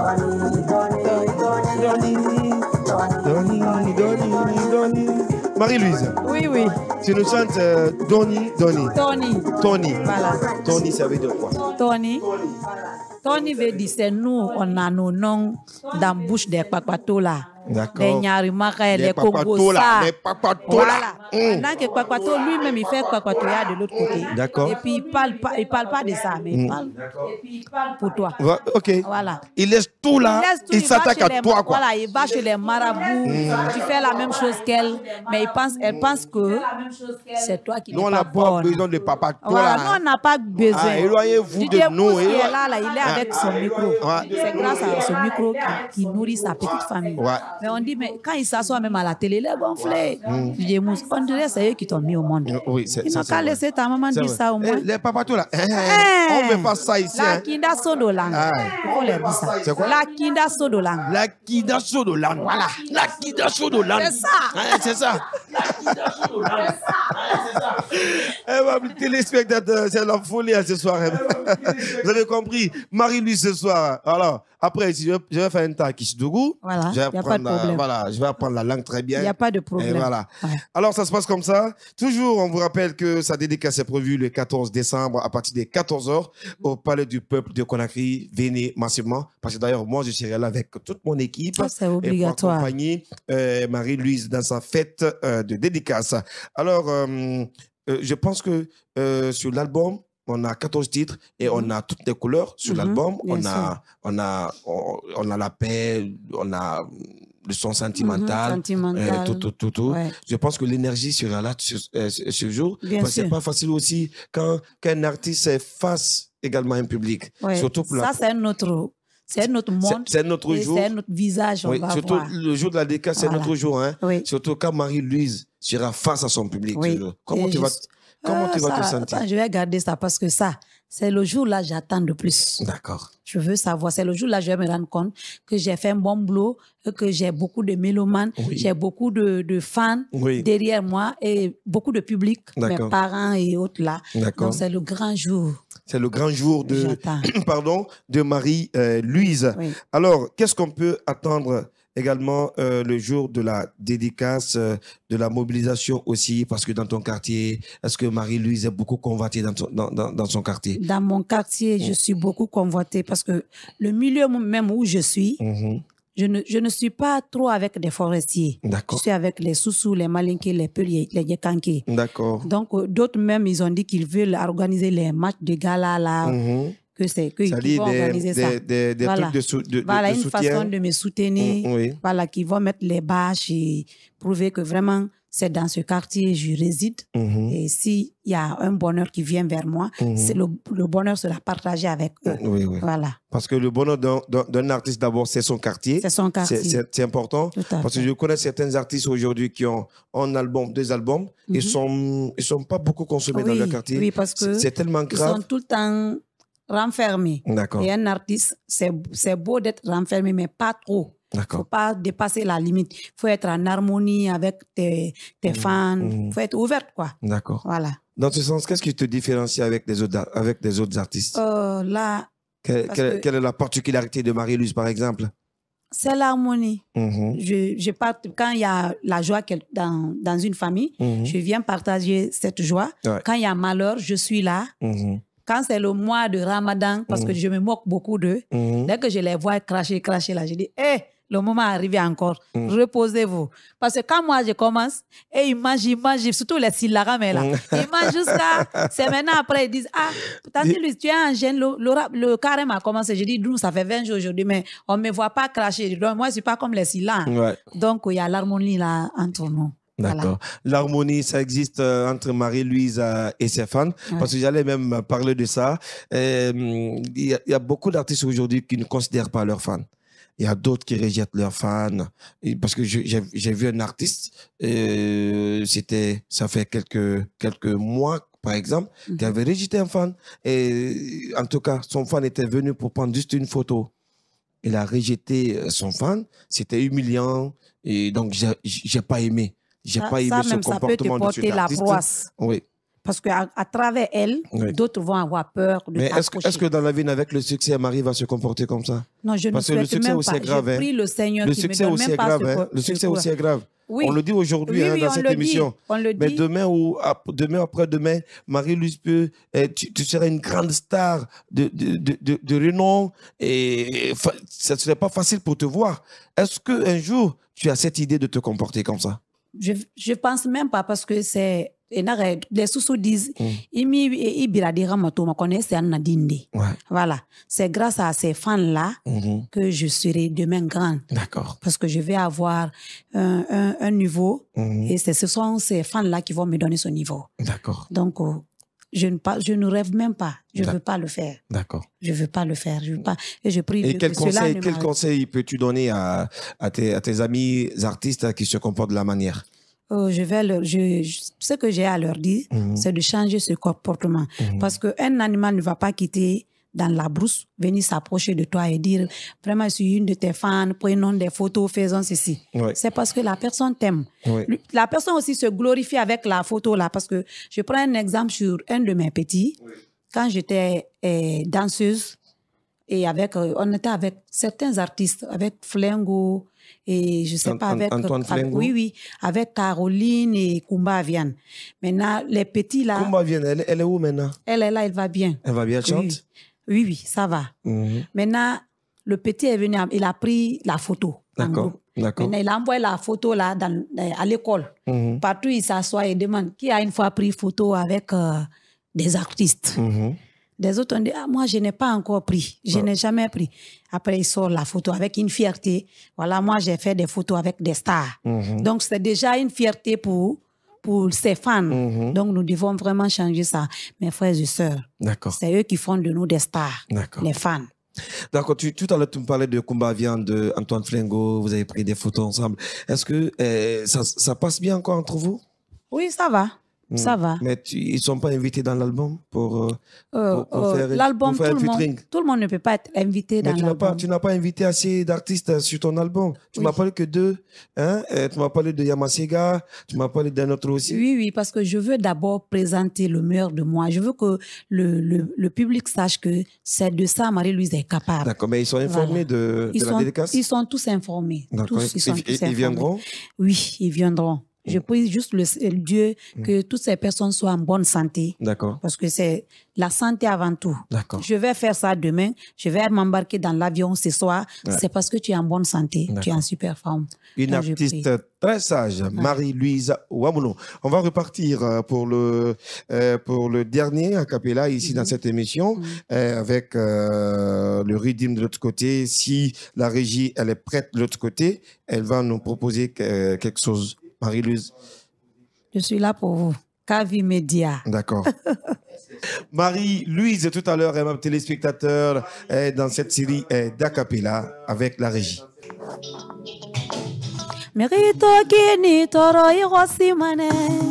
B: Tony, Tony, Tony, Tony. Marie-Louise. Oui, oui.
A: Tu nous chantes euh, Tony, Tony.
B: Tony.
A: Tony.
B: Voilà.
A: Tony, ça veut dire quoi?
B: Tony. Tony veut dire c'est nous, on a nos noms dans la bouche des papatos là.
A: D'accord.
B: Les Nyarimarais, les Congosa.
A: Les papatos
B: voilà.
A: là.
B: Pendant mm. que Papato lui-même il fait Papatoya de l'autre côté.
A: D'accord.
B: Et puis il parle pas, il parle pas de ça, mais il parle. Et puis il parle pour toi.
A: Ouais, ok.
B: Voilà.
A: Il laisse tout là. Il, laisse tout, il, il s'attaque à
B: les,
A: toi quoi.
B: Voilà, il va chez les marabouts. Mm. Tu fais la même chose qu'elle, mais il pense, elle pense que c'est toi qui n'es pas bonne.
A: Nous on n'a pas besoin de Papato
B: voilà,
A: là.
B: nous on n'a pas besoin.
A: Ah, éloignez-vous de nous.
B: Il est là, là, il est avec son micro. Ouais. C'est grâce à ce micro qui, qui nourrit sa petite famille. Ouais. Mais on dit, mais quand il s'assoit même à la télé, il est gonflé. Mm. On dirait c'est eux qui t'ont mis au monde.
A: Oui, c'est,
B: il n'a qu'à laisser ta maman dire ça au moins.
A: Eh, les papatos là, eh, on ne veut pas ça ici.
B: La Kinda Sodolang. Il faut leur dire ça.
A: C'est quoi?
B: La Kinda Sodolang.
A: La Kinda Sodolang.
B: Voilà.
A: La Kinda Sodolang.
B: C'est ça.
A: Ouais, c'est ça. La Kinda Sodolang. C'est ça. Eh Incroyable téléspectateurs, c'est la folie ce soir. Vous avez compris, Marie-Louise ce soir. Alors, après, je vais, je vais faire un tas qui se dougou.
B: Voilà,
A: je vais
B: y a pas de problème.
A: Voilà, je vais apprendre la langue très bien.
B: Il n'y a pas de problème.
A: Et voilà.
B: Ouais.
A: Alors, ça se passe comme ça. Toujours, on vous rappelle que sa dédicace est prévue le quatorze décembre à partir des quatorze heures au Palais du Peuple de Conakry. Venez massivement. Parce que d'ailleurs, moi, je serai là avec toute mon équipe.
B: Oh, c'est obligatoire.
A: Et pour accompagner euh, Marie-Louise dans sa fête euh, de dédicace. Alors, euh, euh, je pense que euh, sur l'album, on a quatorze titres et mm-hmm. on a toutes les couleurs sur mm-hmm. l'album. On a, on, a, on, on a la paix, on a le son sentimental, mm-hmm. sentimental. Euh, tout, tout, tout. tout. Ouais. Je pense que l'énergie sera là ce, euh, ce jour. Bien parce que c'est pas facile aussi quand qu'un artiste est face également à un public.
B: Ouais.
A: Surtout pour
B: Ça,
A: la...
B: c'est notre... C'est notre monde.
A: C'est notre jour.
B: C'est notre visage. On
A: oui,
B: va
A: surtout
B: voir.
A: le jour de la dédicace, c'est voilà. notre jour. Hein? Oui. Surtout quand Marie-Louise sera face à son public. Oui. Comment, tu vas, comment euh, tu vas
B: ça,
A: te sentir?
B: Attends, je vais garder ça parce que ça, c'est le jour-là que j'attends le plus.
A: D'accord.
B: Je veux savoir. C'est le jour-là que je vais me rendre compte que j'ai fait un bon boulot, que j'ai beaucoup de mélomanes, oui. j'ai beaucoup de, de fans oui. derrière moi et beaucoup de public, mes parents et autres là. Donc, c'est le grand jour.
A: C'est le grand jour de, pardon, de Marie-Louise. Euh, oui. Alors, qu'est-ce qu'on peut attendre également euh, le jour de la dédicace, euh, de la mobilisation aussi, parce que dans ton quartier, est-ce que Marie-Louise est beaucoup convoitée dans, ton, dans, dans, dans son quartier?
B: Dans mon quartier, mmh. je suis beaucoup convoitée parce que le milieu même où je suis, mmh. je, ne, je ne suis pas trop avec des forestiers. Je suis avec les Soussous, les Malinké, les Peliers, les Yekanké.
A: D'accord.
B: Donc, euh, d'autres même, ils ont dit qu'ils veulent organiser les matchs de gala là. Mmh. Que c'est que qu'ils vont
A: des,
B: organiser
A: des,
B: ça.
A: Des, des
B: voilà.
A: trucs de, sou, de,
B: voilà
A: de, de
B: une
A: soutien.
B: façon de me soutenir. Mmh, oui. Voilà, qui vont mettre les bâches et prouver que vraiment c'est dans ce quartier je réside. Mmh. Et s'il y a un bonheur qui vient vers moi, mmh. c'est le, le bonheur sera partagé avec eux.
A: Oui, oui.
B: Voilà.
A: Parce que le bonheur d'un artiste d'abord, c'est son quartier.
B: C'est son quartier.
A: C'est important. Parce que je connais certains artistes aujourd'hui qui ont un album, deux albums, mmh. ils sont ils sont pas beaucoup consommés oui, dans leur quartier.
B: Oui, parce que
A: c'est tellement grave.
B: Ils sont tout le temps renfermé. Et un artiste, c'est beau d'être renfermé, mais pas trop. Il ne faut pas dépasser la limite. Il faut être en harmonie avec tes, tes mmh, fans. Il mmh. faut être ouverte, quoi.
A: D'accord.
B: Voilà.
A: Dans ce sens, qu'est-ce qui te différencie avec des autres, avec des autres artistes?
B: euh, là,
A: quelle, quelle, quelle est la particularité de Marie-Louise, par exemple?
B: C'est l'harmonie.
A: Mmh.
B: Je, je part... Quand il y a la joie dans, dans une famille, mmh. je viens partager cette joie. Ouais. Quand il y a malheur, je suis là. Mmh. Quand c'est le mois de Ramadan, parce mmh. que je me moque beaucoup d'eux, mmh. dès que je les vois cracher, cracher là, je dis, hé, hey, le moment est arrivé encore, mmh. reposez-vous. Parce que quand moi je commence, et ils mangent, ils mangent, surtout les silaramés là, mmh. ils mangent jusqu'à, c'est maintenant après, ils disent, ah, tandis que tu es un jeune, le, le, le carême a commencé. Je dis, nous, ça fait vingt jours aujourd'hui, mais on ne me voit pas cracher. Donc, moi, je ne suis pas comme les silars. Ouais. Donc, il y a l'harmonie là entre nous.
A: D'accord. Voilà. L'harmonie, ça existe euh, entre Marie-Louise euh, et ses fans. Ouais. Parce que j'allais même parler de ça. Il y, y a beaucoup d'artistes aujourd'hui qui ne considèrent pas leurs fans. Il y a d'autres qui rejettent leurs fans. Et parce que j'ai vu un artiste, euh, c'était, ça fait quelques, quelques mois, par exemple, mm-hmm. qui avait rejeté un fan. Et en tout cas, son fan était venu pour prendre juste une photo. Il a rejeté son fan. C'était humiliant. Et donc, j'ai pas aimé. J'ai pas aimé ce comportement de cet artiste. Ça même, ça peut te porter la proie. Oui.
B: Parce qu'à à travers elle, oui. d'autres vont avoir peur de
A: Mais est-ce que, est-ce que dans la vie, avec le succès, Marie va se comporter comme ça?
B: Non, je
A: Parce
B: ne
A: que le succès
B: même
A: aussi
B: pas.
A: Est grave,
B: je prie le Seigneur
A: le
B: qui
A: succès
B: me donne
A: aussi
B: même
A: est
B: pas
A: grave,
B: ce
A: hein. Le succès aussi est grave. Oui. On le dit aujourd'hui
B: oui,
A: hein,
B: oui,
A: dans cette émission.
B: Dit. On le dit.
A: Mais demain ou demain après-demain, Marie-Louise peut, tu, tu seras une grande star de, de, de, de, de renom et ça ne serait pas facile pour te voir. Est-ce qu'un jour, tu as cette idée de te comporter comme ça?
B: Je ne pense même pas parce que c'est... Les sous disent, voilà, c'est grâce à ces fans-là mm-hmm. que je serai demain grande.
A: D'accord.
B: Parce que je vais avoir un, un, un niveau mm-hmm. et ce sont ces fans-là qui vont me donner ce niveau.
A: D'accord.
B: Donc, euh, je ne, pas, je ne rêve même pas. Je ne veux pas le faire.
A: D'accord.
B: Je ne veux pas le faire. Je veux pas, et je prie
A: et
B: que,
A: quel
B: que
A: conseil,
B: cela
A: quel conseil peux-tu donner à, à, tes, à tes amis artistes qui se comportent de la manière?
B: Oh, je vais leur, je, je, ce que j'ai à leur dire, mmh. c'est de changer ce comportement. Mmh. Parce qu'un animal ne va pas quitter dans la brousse, venir s'approcher de toi et dire vraiment, je suis une de tes fans, prenons des photos, faisons ceci. Oui. C'est parce que la personne t'aime. Oui. La personne aussi se glorifie avec la photo là, parce que je prends un exemple sur un de mes petits. Oui. Quand j'étais euh, danseuse, et avec, euh, on était avec certains artistes, avec Flengo, et je sais Ant pas, avec...
A: Antoine Flengo?
B: Oui, oui, avec Caroline et Kumba Viane. Maintenant, les petits là...
A: Kumba Viane, elle, elle est où maintenant?
B: Elle est là, elle va bien.
A: Elle va bien, elle chante?
B: Oui, oui, oui, ça va. Mm-hmm. Maintenant, le petit est venu, il a pris la photo.
A: D'accord. D'accord.
B: Maintenant, il a envoyé la photo là dans, à l'école. Mm-hmm. Partout, il s'assoit et demande qui a une fois pris photo avec euh, des artistes. Mm-hmm. Des autres ont dit, ah, moi, je n'ai pas encore pris. Je ah. n'ai jamais pris. Après, il sort la photo avec une fierté. Voilà, moi, j'ai fait des photos avec des stars. Mm-hmm. Donc, c'est déjà une fierté pour, pour ses fans. Mm-hmm. Donc, nous devons vraiment changer ça. Mes frères et sœurs, c'est eux qui font de nous des stars, les fans.
A: D'accord. Tout à l'heure, tu me parlais de Kumba Viane, de Antoine Flengo. Vous avez pris des photos ensemble. Est-ce que euh, ça, ça passe bien encore entre vous?
B: Oui, ça va. Mmh. Ça va.
A: Mais tu, ils ne sont pas invités dans l'album pour, euh,
B: euh,
A: pour, pour
B: euh,
A: faire,
B: l'album,
A: pour faire
B: tout,
A: un featuring.
B: Tout le monde ne peut pas être invité
A: Mais
B: dans
A: tu
B: l'album.
A: Mais tu n'as pas invité assez d'artistes sur ton album. Tu oui. m'as parlé que deux. Hein? Tu m'as parlé de Yamasega, tu m'as parlé d'un autre aussi.
B: Oui, oui, parce que je veux d'abord présenter le meilleur de moi. Je veux que le, le, le public sache que c'est de ça Marie-Louise est capable.
A: D'accord, mais ils sont informés voilà. de,
B: ils
A: de
B: sont,
A: la dédicace?
B: Ils sont tous informés. Tous, ils, sont
A: ils,
B: tous
A: ils
B: informés.
A: viendront?
B: Oui, ils viendront. Je prie juste le, le Dieu que toutes ces personnes soient en bonne santé.
A: D'accord.
B: Parce que c'est la santé avant tout.
A: D'accord.
B: Je vais faire ça demain. Je vais m'embarquer dans l'avion ce soir. Ouais. C'est parce que tu es en bonne santé. Tu es en super forme.
A: Une Donc, artiste très sage, ouais. Marie-Louise Ouamounou. On va repartir pour le, euh, pour le dernier a cappella ici mm-hmm. dans cette émission mm-hmm. euh, avec euh, le rythme de l'autre côté. Si la régie elle est prête de l'autre côté, elle va nous proposer euh, quelque chose. Marie-Louise.
B: Je suis là pour vous. Kavi Média.
A: D'accord. Marie-Louise, tout à l'heure, est ma téléspectateur est dans cette série d'Acapella avec la régie.
B: Merito kini toro irosi mane.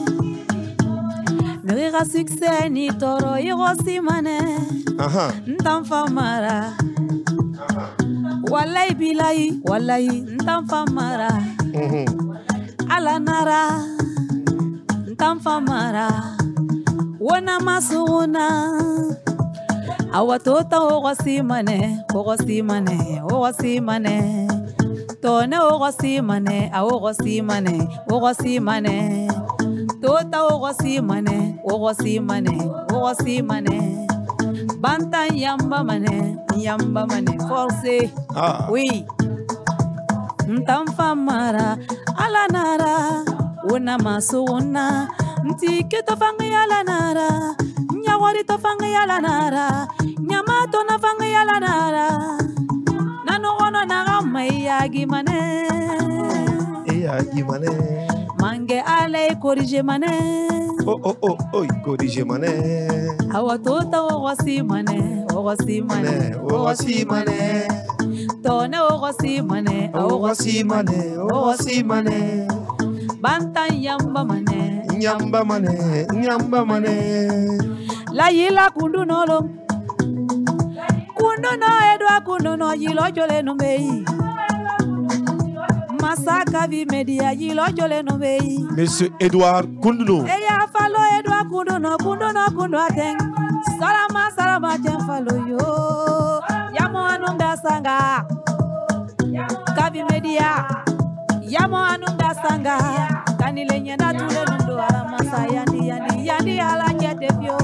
B: Merira succès ni toro irosi mane.
A: Aha.
B: Ntamfa mara. Walai bilai, walai ntamfa mara.
A: Mhm.
B: Alanara, ntamfamara, wana masuna, awatota ogosimane, ogosimane, ogosimane, tone ogosimane, ogosimane, ogosimane, tota ogosimane, ogosimane, ogosimane, banta yamba mane, yamba mane, forcé,
A: ah.
B: oui. Ntamfamara alanara una masuna ntike tofangi alanara nyawari tofangi alanara nyamato na fangi alanara nano ono na maya gimane
A: iya gimane
B: mange ale corrige mane
A: oh oh oh oh corrige mane
B: awatota ogwasi mane ogwasi mane
A: ogwasi mane
B: tone ogosi mane
A: ogosi mane ogosi mane
B: banta yamba mane
A: nyamba mane nyamba mane
B: la yila kundu nolo kundu no edwa kundu no yilo jole no mei masaka vi media yilo jole no mei
A: Monsieur Edouard Kunduno
B: eya falo edwa kundu no kundu no kundu ateng salama salama ten falo yo yamo anunda sanga Kavi Media yamo anunda sanga kanile nyenda tule nundo ala masa yandi yandi yandi ala nyete pio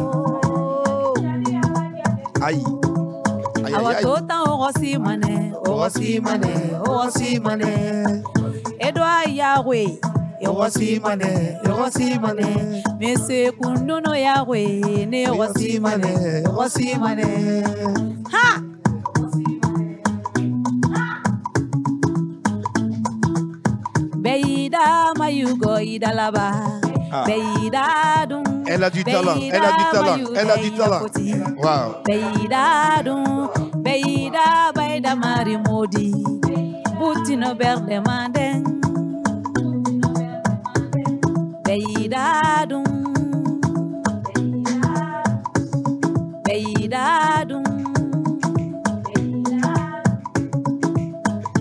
A: ay ay
B: awatota ogosi mane ogosi mane ogosi mane edwa yawe ogosi mane ogosi mane mese kunduno yawe ne ogosi mane ogosi mane ha Beida mayugo idalaba ah. Beida dum
A: Elle a du talent, elle a du talent, elle a du talent. Wow.
B: Beida dum Beida beida mari modi Butino berde manden Beida dum Beida dum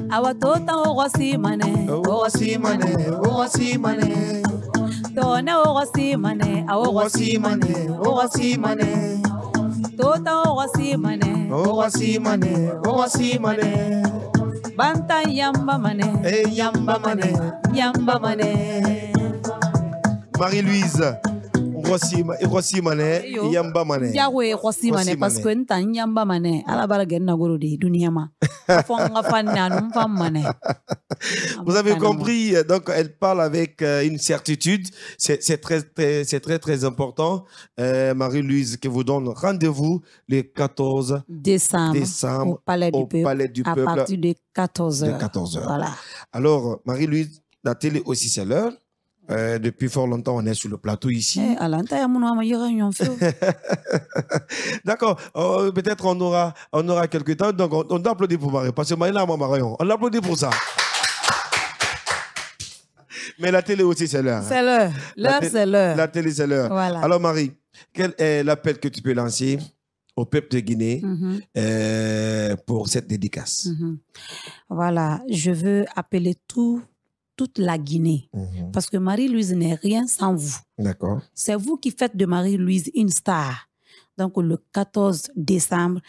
B: Awa tota orosi mane.
A: Orosi mane, orosi mane.
B: Tone orosi mane, orosi mane, orosi mane. Tota orosi mane.
A: Orosi mane, orosi mane.
B: Banta yamba mane.
A: Eh, yamba mane.
B: Yamba mane.
A: Marie-Louise. Rossi Mané, Yamba Mané.
B: Yahweh Rossi Mané, parce que n'ta Yamba Mané, à la bargaine na goro de Duniama.
A: Vous avez compris, donc elle parle avec euh, une certitude, c'est très, très, c'est très très important. Euh, Marie-Louise qui vous donne rendez-vous le quatorze
B: décembre,
A: décembre
B: au Palais du,
A: au
B: Peuple,
A: Palais du Peuple
B: à partir de quatorze heures.
A: De quatorze heures.
B: Voilà.
A: Alors Marie-Louise, la télé aussi c'est l'heure. Euh, depuis fort longtemps, on est sur le plateau ici.
B: Eh,
A: D'accord. Oh, peut-être on aura, on aura quelques temps. Donc, on, on applaudit pour Marie. Parce que Marie, là, Marion, on applaudit pour ça. Mais la télé aussi, c'est l'heure.
B: C'est l'heure. L'heure, c'est l'heure.
A: La télé, c'est l'heure.
B: Voilà.
A: Alors, Marie, quel est l'appel que tu peux lancer au peuple de Guinée
B: mm-hmm.
A: euh, pour cette dédicace?
B: mm-hmm. Voilà. Je veux appeler tout. toute la Guinée. Mmh. Parce que Marie-Louise n'est rien sans vous.
A: D'accord.
B: C'est vous qui faites de Marie-Louise une star. Donc, le quatorze décembre,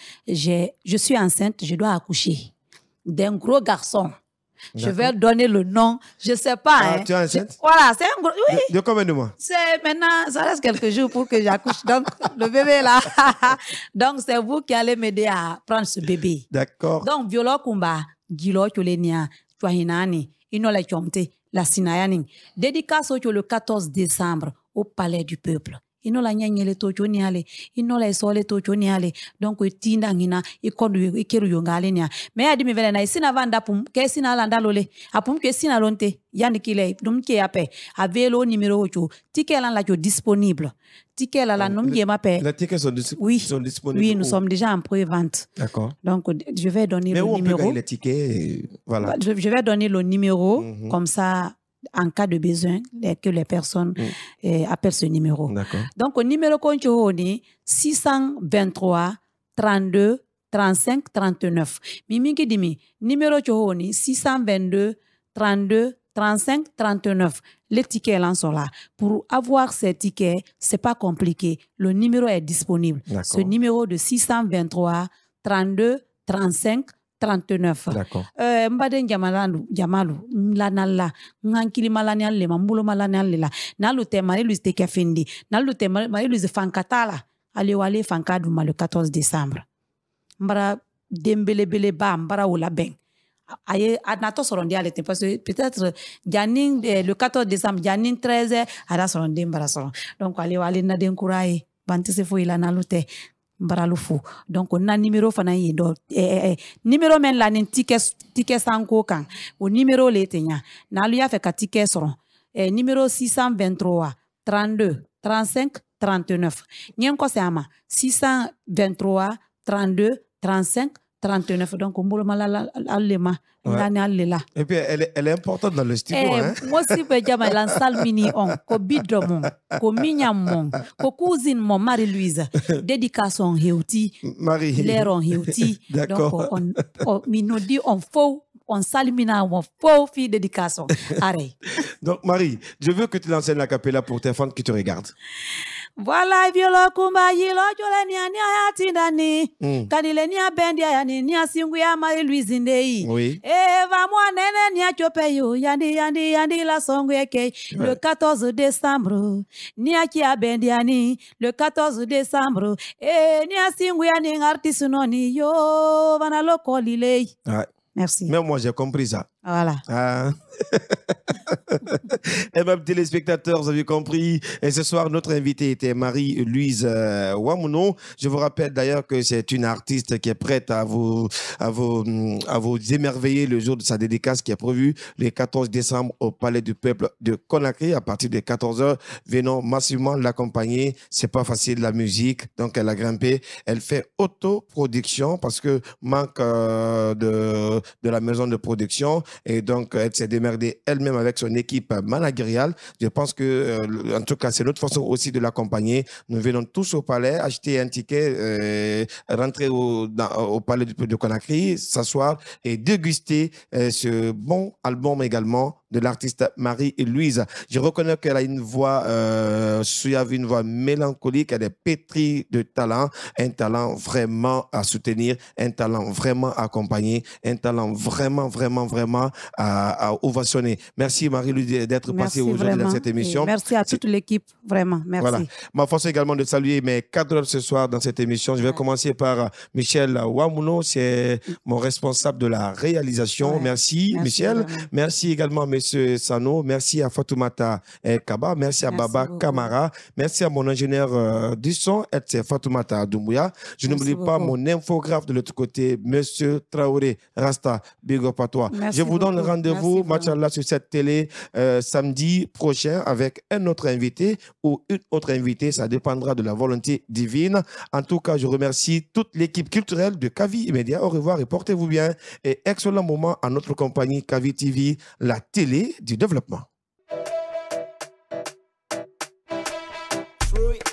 B: je suis enceinte, je dois accoucher d'un gros garçon. Je vais donner le nom, je ne sais pas.
A: Ah,
B: hein.
A: Tu es enceinte?
B: Je, voilà, c'est un gros... Oui.
A: De, de combien de mois?
B: C'est maintenant, ça reste quelques jours pour que j'accouche. Donc, le bébé là. Donc, c'est vous qui allez m'aider à prendre ce bébé.
A: D'accord.
B: Donc, Violo Kumba, Gilo Cholenia, Chouahinani, Inola Chomte, la Sinayaning. Dédicace au le quatorze décembre au Palais du Peuple. Inola nyanyele tocho ni ale, inola isole tocho ni ale. Donc, tinda ngina, ikondu ikeru yongale nia. Mais adi mi vele na isina vanda pum, ke sina landa lole. Apum ke sina lonte, yani kile, dum ke ape, avelo numéro ocho, ticket lan la jo disponible. Ticket la la nom yema pe.
A: Les tickets sont, dis
B: oui.
A: sont disponibles.
B: Oui, nous sommes déjà en pré-vente.
A: D'accord.
B: Donc, je vais donner
A: Mais
B: le
A: où
B: numéro.
A: Mais où on peut gagner les tickets? Voilà.
B: Je, je vais donner le numéro,
A: mm-hmm.
B: comme ça, en cas de besoin, que les personnes mm. eh, appellent ce numéro.
A: D'accord.
B: Donc, au numéro qu'on est six cent vingt-trois, trente-deux, trente-cinq, trente-neuf. Mimi qui dit, numéro qu'on six cent vingt-deux, trente-deux, trente-cinq, trente-neuf. Les tickets là sont là. Pour avoir ces tickets, c'est pas compliqué. Le numéro est disponible. Ce numéro de six cent vingt-trois, trente-deux, trente-cinq, trente-neuf.
A: D'accord.
B: Euh, Mbaden Jamalu, Jamalu, Lanala, Nankili Malanial, le Mambulo Malanial, la, Nalute Marie-Louise de Kefindi, Nalute Marie-Louise Fankatala, Aliwale Fankaduma le quatorze décembre. Mbara Dembele Bele Ba, Mbara Ola Ben. Aye, Anato Sorondi à l'été, parce que peut-être Janine, le quatorze décembre, Janine treize, Ada Sorondi Mbara Soron. Donc, Aliwale Naden Kouraye, Bantise Fouila Nalute. Mbaralufu. Donc, on a numéro fana yi do eh, eh, numéro men la ni ticket ticket sanko kan. O numéro le tenya. Na lu ya fe ka ticket soron. Eh, numéro six cent vingt-trois, trente-deux, trente-cinq, trente-neuf. Nyen ko se ama six cent vingt-trois, trente-deux, trente-cinq, trente-neuf. Donc, on boule malala allema.
A: Et puis, elle est, elle est importante dans le studio.
B: Eh,
A: hein?
B: Moi, si je dis lan salmini on, ko bidromon, ko minyamon, ko cousine mon Marie-Louise, dédicace on heuti,
A: Marie.
B: l'air on heuti.
A: D'accord.
B: Donc, on, on, on nous dit on faut, on salmina, on faut fi dédicace. Arrête.
A: Donc, Marie, je veux que tu l'enseignes la capella pour tes fans qui te regardent.
B: Voilà, violo kumba yilo jole ni ani ayati dani. Mm. Kadile ni abendi ayani ni asingu ya Marie-Louise ndei.
A: Oui.
B: Eva moi nene ni achopeyo yandi yandi yandi la songu eke. Ouais. Le quatorze décembre ni aki abendi ani. Le quatorze décembre e ni asingu ya ni artiste noni yo vana loko lilei.
A: Ouais.
B: Merci.
A: Même moi, j'ai compris ça.
B: Voilà.
A: Ah. Et même téléspectateurs, vous avez compris. Et ce soir, notre invitée était Marie-Louise euh, Wamouno. Je vous rappelle d'ailleurs que c'est une artiste qui est prête à vous, à, vous, à vous émerveiller le jour de sa dédicace qui est prévue le quatorze décembre au Palais du Peuple de Conakry à partir de quatorze heures. Venons massivement l'accompagner. C'est pas facile la musique, donc elle a grimpé. Elle fait autoproduction parce que manque euh, de, de la maison de production. Et donc, elle s'est démerdée elle-même avec son équipe managériale. Je pense que, euh, en tout cas, c'est notre façon aussi de l'accompagner. Nous venons tous au palais, acheter un ticket, euh, rentrer au, dans, au palais de, de Conakry, s'asseoir et déguster euh, ce bon album également de l'artiste Marie-Louise. Je reconnais qu'elle a une voix euh, suave, une voix mélancolique, elle est pétrie de talent, un talent vraiment à soutenir, un talent vraiment à accompagner, un talent vraiment, vraiment, vraiment à, à ovationner. Merci Marie-Louise d'être passée aujourd'hui dans cette émission.
B: Et merci à toute l'équipe, vraiment, merci.
A: Voilà. Ma force également de saluer mes cadres ce soir dans cette émission. Je vais ouais. commencer par Michel Wamouno, c'est mon responsable de la réalisation. Ouais. Merci, merci Michel. Vraiment. Merci également Monsieur Sano, merci à Fatoumata Kaba, merci à merci Baba beaucoup. Kamara, merci à mon ingénieur euh, du son, c'est Fatoumata Doumbouya. Je n'oublie pas mon infographe de l'autre côté, Monsieur Traoré Rasta, big up à toi. Merci Je vous beaucoup. donne rendez-vous, machallah, sur cette télé euh, samedi prochain avec un autre invité ou une autre invitée, ça dépendra de la volonté divine. En tout cas, je remercie toute l'équipe culturelle de Kavi Média. Au revoir et portez-vous bien. Et excellent moment à notre compagnie Kavi T V, la télé du développement.